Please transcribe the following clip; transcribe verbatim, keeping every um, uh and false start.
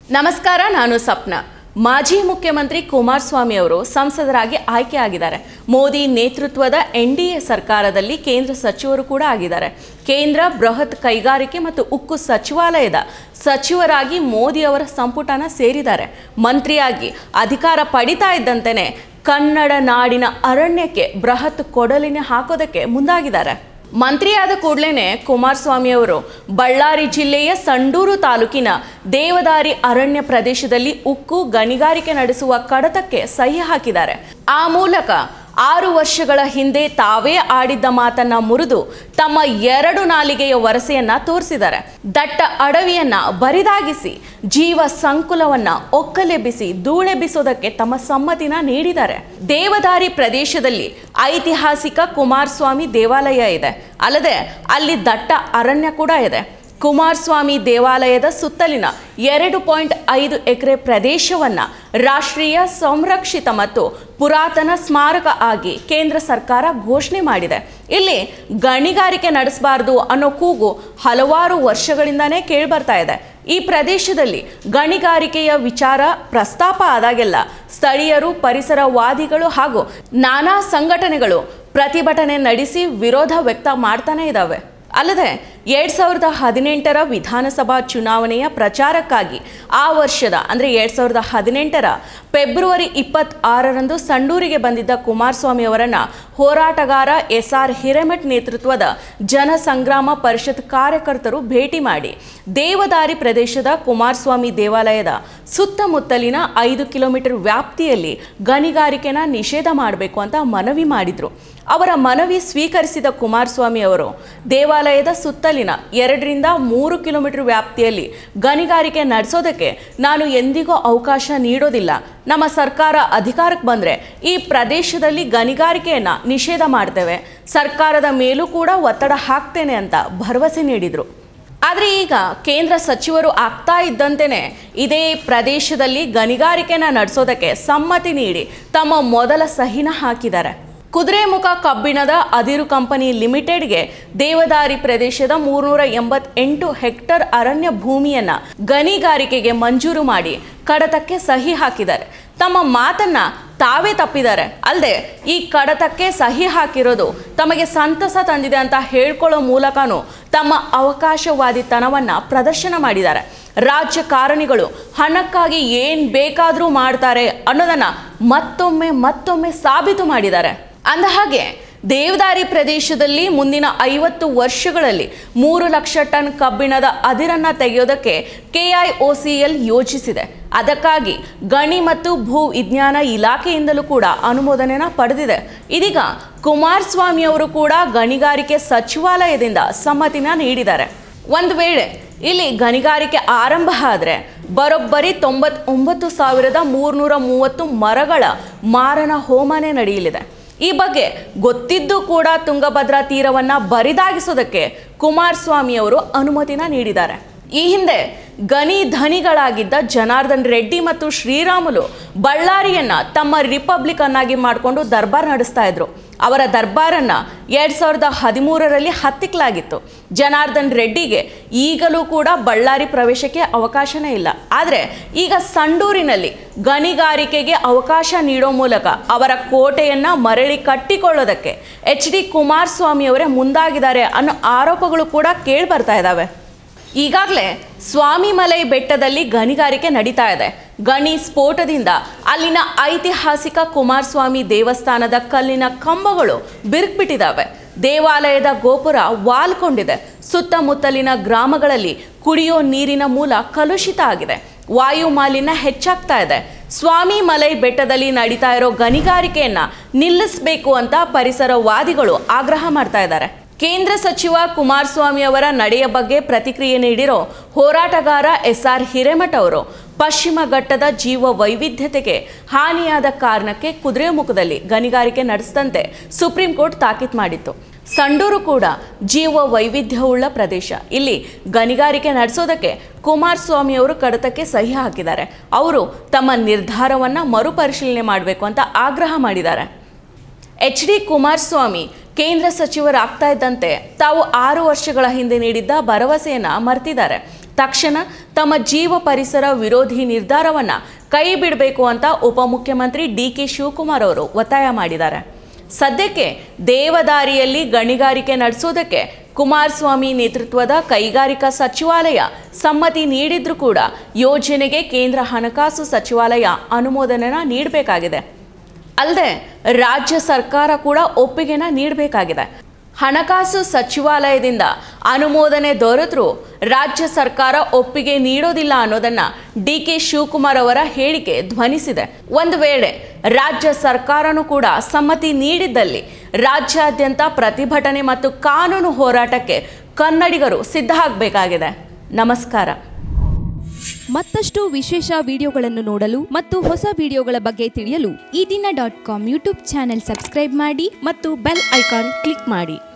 ನಮಸ್ಕಾರ, ನಾನು ಸಪ್ನಾ. ಮಾಜಿ ಮುಖ್ಯಮಂತ್ರಿ ಕುಮಾರಸ್ವಾಮಿ ಅವರು ಸಂಸದರಾಗಿ ಆಯ್ಕೆಯಾಗಿದ್ದಾರೆ. ಮೋದಿ ನೇತೃತ್ವದ ಎನ್ ಡಿ ಎ ಸರ್ಕಾರದಲ್ಲಿ ಕೇಂದ್ರ ಸಚಿವರು ಕೂಡ ಆಗಿದ್ದಾರೆ. ಕೇಂದ್ರ ಬೃಹತ್ ಕೈಗಾರಿಕೆ ಮತ್ತು ಉಕ್ಕು ಸಚಿವಾಲಯದ ಸಚಿವರಾಗಿ ಮೋದಿ ಅವರ ಸಂಪುಟನ ಸೇರಿದ್ದಾರೆ. ಮಂತ್ರಿಯಾಗಿ ಅಧಿಕಾರ ಪಡಿತಾ ಇದ್ದಂತೆಯೇ ಕನ್ನಡ ನಾಡಿನ ಅರಣ್ಯಕ್ಕೆ ಬೃಹತ್ ಕೊಡಲಿನ ಹಾಕೋದಕ್ಕೆ ಮುಂದಾಗಿದ್ದಾರೆ. ಮಂತ್ರಿಯಾದ ಕೂಡಲೇ ಕುಮಾರಸ್ವಾಮಿ ಅವರು ಬಳ್ಳಾರಿ ಜಿಲ್ಲೆಯ ಸಂಡೂರು ತಾಲೂಕಿನ ದೇವದಾರಿ ಅರಣ್ಯ ಪ್ರದೇಶದಲ್ಲಿ ಉಕ್ಕು ಗಣಿಗಾರಿಕೆ ನಡೆಸುವ ಕಡತಕ್ಕೆ ಸಹಿ ಹಾಕಿದ್ದಾರೆ. ಆ ಮೂಲಕ ಆರು ವರ್ಷಗಳ ಹಿಂದೆ ತಾವೇ ಆಡಿದ್ದ ಮಾತನ್ನ ಮುರಿದು ತಮ್ಮ ಎರಡು ನಾಲಿಗೆಯ ವರಸೆಯನ್ನ ತೋರಿಸಿದ್ದಾರೆ. ದಟ್ಟ ಅಡವಿಯನ್ನ ಬರಿದಾಗಿಸಿ ಜೀವ ಸಂಕುಲವನ್ನ ಒಕ್ಕಲೆಬ್ಬಿಸಿ ಧೂಳೆಬ್ಬಿಸೋದಕ್ಕೆ ತಮ್ಮ ಸಮ್ಮತಿನ ನೀಡಿದ್ದಾರೆ. ದೇವದಾರಿ ಪ್ರದೇಶದಲ್ಲಿ ಐತಿಹಾಸಿಕ ಕುಮಾರಸ್ವಾಮಿ ದೇವಾಲಯ ಇದೆ. ಅಲ್ಲದೆ ಅಲ್ಲಿ ದಟ್ಟ ಅರಣ್ಯ ಕೂಡ ಇದೆ. ಕುಮಾರಸ್ವಾಮಿ ದೇವಾಲಯದ ಸುತ್ತಲಿನ ಎರಡು ಪಾಯಿಂಟ್ ಐದು ಎಕರೆ ಪ್ರದೇಶವನ್ನು ರಾಷ್ಟ್ರೀಯ ಸಂರಕ್ಷಿತ ಮತ್ತು ಪುರಾತನ ಸ್ಮಾರಕ ಆಗಿ ಕೇಂದ್ರ ಸರ್ಕಾರ ಘೋಷಣೆ ಮಾಡಿದೆ. ಇಲ್ಲಿ ಗಣಿಗಾರಿಕೆ ನಡೆಸಬಾರದು ಅನ್ನೋ ಕೂಗು ಹಲವಾರು ವರ್ಷಗಳಿಂದಾನೇ ಕೇಳಿಬರ್ತಾ ಇದೆ. ಈ ಪ್ರದೇಶದಲ್ಲಿ ಗಣಿಗಾರಿಕೆಯ ವಿಚಾರ ಪ್ರಸ್ತಾಪ ಆದಾಗೆಲ್ಲ ಸ್ಥಳೀಯರು, ಪರಿಸರವಾದಿಗಳು ಹಾಗೂ ನಾನಾ ಸಂಘಟನೆಗಳು ಪ್ರತಿಭಟನೆ ನಡೆಸಿ ವಿರೋಧ ವ್ಯಕ್ತ ಮಾಡ್ತಾನೆ ಇದ್ದಾವೆ. ಅಲ್ಲದೆ ಎರಡ್ ಸಾವಿರದ ಹದಿನೆಂಟರ ವಿಧಾನಸಭಾ ಚುನಾವಣೆಯ ಪ್ರಚಾರಕ್ಕಾಗಿ ಆ ವರ್ಷದ ಅಂದರೆ ಎರಡ್ ಸಾವಿರದ ಹದಿನೆಂಟರ ಫೆಬ್ರವರಿ ಇಪ್ಪತ್ತಾರರಂದು ಸಂಡೂರಿಗೆ ಬಂದಿದ್ದ ಕುಮಾರಸ್ವಾಮಿ ಅವರನ್ನು ಹೋರಾಟಗಾರ ಎಸ್ ಆರ್ ಹಿರೇಮಠ್ ನೇತೃತ್ವದ ಜನಸಂಗ್ರಾಮ ಪರಿಷತ್ ಕಾರ್ಯಕರ್ತರು ಭೇಟಿ ಮಾಡಿ ದೇವದಾರಿ ಪ್ರದೇಶದ ಕುಮಾರಸ್ವಾಮಿ ದೇವಾಲಯದ ಸುತ್ತಮುತ್ತಲಿನ ಐದು ಕಿಲೋಮೀಟರ್ ವ್ಯಾಪ್ತಿಯಲ್ಲಿ ಗಣಿಗಾರಿಕೆನ ನಿಷೇಧ ಮಾಡಬೇಕು ಅಂತ ಮನವಿ ಮಾಡಿದರು. ಅವರ ಮನವಿ ಸ್ವೀಕರಿಸಿದ ಕುಮಾರಸ್ವಾಮಿ ಅವರು ದೇವಾಲಯದ ಸುತ್ತಲಿನ ಎರಡರಿಂದ ಮೂರು ಕಿಲೋಮೀಟರ್ ವ್ಯಾಪ್ತಿಯಲ್ಲಿ ಗಣಿಗಾರಿಕೆ ನಡೆಸೋದಕ್ಕೆ ನಾನು ಎಂದಿಗೂ ಅವಕಾಶ ನೀಡೋದಿಲ್ಲ. ನಮ್ಮ ಸರ್ಕಾರ ಅಧಿಕಾರಕ್ಕೆ ಬಂದರೆ ಈ ಪ್ರದೇಶದಲ್ಲಿ ಗಣಿಗಾರಿಕೆಯನ್ನು ನಿಷೇಧ ಮಾಡ್ತೇವೆ, ಸರ್ಕಾರದ ಮೇಲೂ ಕೂಡ ಒತ್ತಡ ಹಾಕ್ತೇನೆ ಅಂತ ಭರವಸೆ ನೀಡಿದರು. ಆದರೆ ಈಗ ಕೇಂದ್ರ ಸಚಿವರು ಆಗ್ತಾ ಇದ್ದಂತೆಯೇ ಇದೇ ಪ್ರದೇಶದಲ್ಲಿ ಗಣಿಗಾರಿಕೆನ ನಡೆಸೋದಕ್ಕೆ ಸಮ್ಮತಿ ನೀಡಿ ತಮ್ಮ ಮೊದಲ ಸಹಿನ ಹಾಕಿದ್ದಾರೆ. ಕುದುರೆಮುಖ ಕಬ್ಬಿಣದ ಅದಿರು ಕಂಪನಿ ಲಿಮಿಟೆಡ್ಗೆ ದೇವದಾರಿ ಪ್ರದೇಶದ ಮೂರ್ನೂರ ಎಂಬತ್ತೆಂಟು ಹೆಕ್ಟರ್ ಅರಣ್ಯ ಭೂಮಿಯನ್ನ ಗಣಿಗಾರಿಕೆಗೆ ಮಂಜೂರು ಮಾಡಿ ಕಡತಕ್ಕೆ ಸಹಿ ಹಾಕಿದ್ದಾರೆ. ತಮ್ಮ ಮಾತನ್ನ ತಾವೇ ತಪ್ಪಿದ್ದಾರೆ. ಅಲ್ಲದೆ ಈ ಕಡತಕ್ಕೆ ಸಹಿ ಹಾಕಿರೋದು ತಮಗೆ ಸಂತಸ ತಂದಿದೆ ಅಂತ ಹೇಳ್ಕೊಳ್ಳೋ ಮೂಲಕನೂ ತಮ್ಮ ಅವಕಾಶವಾದಿತನವನ್ನ ಪ್ರದರ್ಶನ ಮಾಡಿದ್ದಾರೆ. ರಾಜಕಾರಣಿಗಳು ಹಣಕ್ಕಾಗಿ ಏನ್ ಬೇಕಾದರೂ ಮಾಡ್ತಾರೆ ಅನ್ನೋದನ್ನ ಮತ್ತೊಮ್ಮೆ ಮತ್ತೊಮ್ಮೆ ಸಾಬೀತು ಮಾಡಿದ್ದಾರೆ. ಅಂದಹಾಗೆ ದೇವದಾರಿ ಪ್ರದೇಶದಲ್ಲಿ ಮುಂದಿನ ಐವತ್ತು ವರ್ಷಗಳಲ್ಲಿ ಮೂರು ಲಕ್ಷ ಟನ್ ಕಬ್ಬಿಣದ ಅದಿರನ್ನ ತೆಗೆಯೋದಕ್ಕೆ K I O C L ಯೋಜಿಸಿದೆ. ಅದಕ್ಕಾಗಿ ಗಣಿ ಮತ್ತು ಭೂ ವಿಜ್ಞಾನ ಇಲಾಖೆಯಿಂದಲೂ ಕೂಡ ಅನುಮೋದನೆನ ಪಡೆದಿದೆ. ಇದೀಗ ಕುಮಾರಸ್ವಾಮಿ ಅವರು ಕೂಡ ಗಣಿಗಾರಿಕೆ ಸಚಿವಾಲಯದಿಂದ ಸಮ್ಮತಿನ ನೀಡಿದ್ದಾರೆ. ಒಂದು ವೇಳೆ ಇಲ್ಲಿ ಗಣಿಗಾರಿಕೆ ಆರಂಭ ಆದರೆ ಬರೋಬ್ಬರಿ ತೊಂಬತ್ತೊಂಬತ್ತು ಸಾವಿರದ ಮೂರ್ನೂರ ಮೂವತ್ತು ಮರಗಳ ಮಾರಣ ಹೋಮನೆ ನಡೆಯಲಿದೆ. ಈ ಬಗ್ಗೆ ಗೊತ್ತಿದ್ದು ಕೂಡ ತುಂಗಭದ್ರಾ ತೀರವನ್ನ ಬರಿದಾಗಿಸೋದಕ್ಕೆ ಕುಮಾರಸ್ವಾಮಿ ಅವರು ಅನುಮತಿನ ನೀಡಿದ್ದಾರೆ. ಈ ಹಿಂದೆ ಗಣಿ ಧನಿಗಳಾಗಿದ್ದ ಜನಾರ್ದನ್ ರೆಡ್ಡಿ ಮತ್ತು ಶ್ರೀರಾಮುಲು ಬಳ್ಳಾರಿಯನ್ನ ತಮ್ಮ ರಿಪಬ್ಲಿಕ್ ಅನ್ನಾಗಿ ಮಾಡಿಕೊಂಡು ದರ್ಬಾರ್ ನಡೆಸ್ತಾ ಇದ್ರು. ಅವರ ದರ್ಬಾರನ್ನ ಎರಡ್ ಸಾವಿರದ ಹದಿಮೂರರಲ್ಲಿ ಹತ್ತಿಕ್ಕಲಾಗಿತ್ತು. ಜನಾರ್ದನ್ ರೆಡ್ಡಿಗೆ ಈಗಲೂ ಕೂಡ ಬಳ್ಳಾರಿ ಪ್ರವೇಶಕ್ಕೆ ಅವಕಾಶನೇ ಇಲ್ಲ. ಆದರೆ ಈಗ ಸಂಡೂರಿನಲ್ಲಿ ಗಣಿಗಾರಿಕೆಗೆ ಅವಕಾಶ ನೀಡೋ ಮೂಲಕ ಅವರ ಕೋಟೆಯನ್ನ ಮರಳಿ ಕಟ್ಟಿಕೊಳ್ಳೋದಕ್ಕೆ ಎಚ್ ಡಿ ಕುಮಾರಸ್ವಾಮಿ ಅವರೇ ಮುಂದಾಗಿದ್ದಾರೆ ಅನ್ನೋ ಆರೋಪಗಳು ಕೂಡ ಕೇಳಿ ಬರ್ತಾ ಇದ್ದಾವೆ. ಈಗಾಗಲೇ ಸ್ವಾಮಿಮಲೈ ಬೆಟ್ಟದಲ್ಲಿ ಗಣಿಗಾರಿಕೆ ನಡೀತಾ ಇದೆ. ಗಣಿ ಸ್ಫೋಟದಿಂದ ಅಲ್ಲಿನ ಐತಿಹಾಸಿಕ ಕುಮಾರಸ್ವಾಮಿ ದೇವಸ್ಥಾನದ ಕಲ್ಲಿನ ಕಂಬಗಳು ಬಿರುಕ್ಬಿಟ್ಟಿದ್ದಾವೆ. ದೇವಾಲಯದ ಗೋಪುರ ವಾಲ್ಕೊಂಡಿದೆ. ಸುತ್ತಮುತ್ತಲಿನ ಗ್ರಾಮಗಳಲ್ಲಿ ಕುಡಿಯೋ ನೀರಿನ ಮೂಲ ಕಲುಷಿತ ಆಗಿದೆ. ವಾಯು ಮಾಲಿನ್ಯ ಹೆಚ್ಚಾಗ್ತಾ ಇದೆ. ಸ್ವಾಮಿಮಲೈ ಬೆಟ್ಟದಲ್ಲಿ ನಡೀತಾ ಇರೋ ಗಣಿಗಾರಿಕೆಯನ್ನ ನಿಲ್ಲಿಸಬೇಕು ಅಂತ ಪರಿಸರವಾದಿಗಳು ಆಗ್ರಹ ಮಾಡ್ತಾ ಇದ್ದಾರೆ. ಕೇಂದ್ರ ಸಚಿವ ಕುಮಾರಸ್ವಾಮಿ ಅವರ ನಡೆಯ ಬಗ್ಗೆ ಪ್ರತಿಕ್ರಿಯೆ ನೀಡಿರೋ ಹೋರಾಟಗಾರ ಎಸ್ ಆರ್ ಹಿರೇಮಠ್ ಅವರು ಪಶ್ಚಿಮ ಘಟ್ಟದ ಜೀವ ವೈವಿಧ್ಯತೆಗೆ ಹಾನಿಯಾದ ಕಾರಣಕ್ಕೆ ಕುದುರೆಮುಖದಲ್ಲಿ ಗಣಿಗಾರಿಕೆ ನಡೆಸದಂತೆ ಸುಪ್ರೀಂ ಕೋರ್ಟ್ ತಾಕೀತು ಮಾಡಿತ್ತು. ಸಂಡೂರು ಕೂಡ ಜೀವ ವೈವಿಧ್ಯವುಳ್ಳ ಪ್ರದೇಶ. ಇಲ್ಲಿ ಗಣಿಗಾರಿಕೆ ನಡೆಸೋದಕ್ಕೆ ಕುಮಾರಸ್ವಾಮಿ ಅವರು ಕಡತಕ್ಕೆ ಸಹಿ ಹಾಕಿದ್ದಾರೆ. ಅವರು ತಮ್ಮ ನಿರ್ಧಾರವನ್ನು ಮರುಪರಿಶೀಲನೆ ಮಾಡಬೇಕು ಅಂತ ಆಗ್ರಹ ಮಾಡಿದ್ದಾರೆ. ಎಚ್ ಡಿ ಕುಮಾರಸ್ವಾಮಿ ಕೇಂದ್ರ ಸಚಿವರಾಗ್ತಾ ಇದ್ದಂತೆ ತಾವು ಆರು ವರ್ಷಗಳ ಹಿಂದೆ ನೀಡಿದ್ದ ಭರವಸೆಯನ್ನು ಮರೆತಿದ್ದಾರೆ. ತಕ್ಷಣ ತಮ್ಮ ಜೀವ ಪರಿಸರ ವಿರೋಧಿ ನಿರ್ಧಾರವನ್ನು ಕೈ ಬಿಡಬೇಕು ಅಂತ ಉಪಮುಖ್ಯಮಂತ್ರಿ ಡಿ ಕೆ ಶಿವಕುಮಾರ್ ಅವರು ಒತ್ತಾಯ ಮಾಡಿದ್ದಾರೆ. ಸದ್ಯಕ್ಕೆ ದೇವದಾರಿಯಲ್ಲಿ ಗಣಿಗಾರಿಕೆ ನಡೆಸೋದಕ್ಕೆ ಕುಮಾರಸ್ವಾಮಿ ನೇತೃತ್ವದ ಕೈಗಾರಿಕಾ ಸಚಿವಾಲಯ ಸಮ್ಮತಿ ನೀಡಿದ್ರೂ ಕೂಡ ಯೋಜನೆಗೆ ಕೇಂದ್ರ ಹಣಕಾಸು ಸಚಿವಾಲಯ ಅನುಮೋದನೆನ ನೀಡಬೇಕಾಗಿದೆ. ಅಲ್ಲದೆ ರಾಜ್ಯ ಸರ್ಕಾರ ಕೂಡ ಒಪ್ಪಿಗೆನ ನೀಡಬೇಕಾಗಿದೆ. ಹಣಕಾಸು ಸಚಿವಾಲಯದಿಂದ ಅನುಮೋದನೆ ದೊರೆತರೂ ರಾಜ್ಯ ಸರ್ಕಾರ ಒಪ್ಪಿಗೆ ನೀಡೋದಿಲ್ಲ ಅನ್ನೋದನ್ನ ಡಿ ಕೆ ಶಿವಕುಮಾರ್ ಅವರ ಹೇಳಿಕೆ ಧ್ವನಿಸಿದೆ. ಒಂದು ವೇಳೆ ರಾಜ್ಯ ಸರ್ಕಾರನೂ ಕೂಡ ಸಮ್ಮತಿ ನೀಡಿದ್ದಲ್ಲಿ ರಾಜ್ಯಾದ್ಯಂತ ಪ್ರತಿಭಟನೆ ಮತ್ತು ಕಾನೂನು ಹೋರಾಟಕ್ಕೆ ಕನ್ನಡಿಗರು ಸಿದ್ಧ ಆಗಬೇಕಾಗಿದೆ. ನಮಸ್ಕಾರ. ಮತ್ತಷ್ಟು ವಿಶೇಷ ವಿಡಿಯೋಗಳನ್ನು ನೋಡಲು ಮತ್ತು ಹೊಸ ವಿಡಿಯೋಗಳ ಬಗ್ಗೆ ತಿಳಿಯಲು Ee Dina dot com YouTube channel subscribe ಮಾಡಿ ಮತ್ತು ಬೆಲ್ ಐಕಾನ್ ಕ್ಲಿಕ್ ಮಾಡಿ.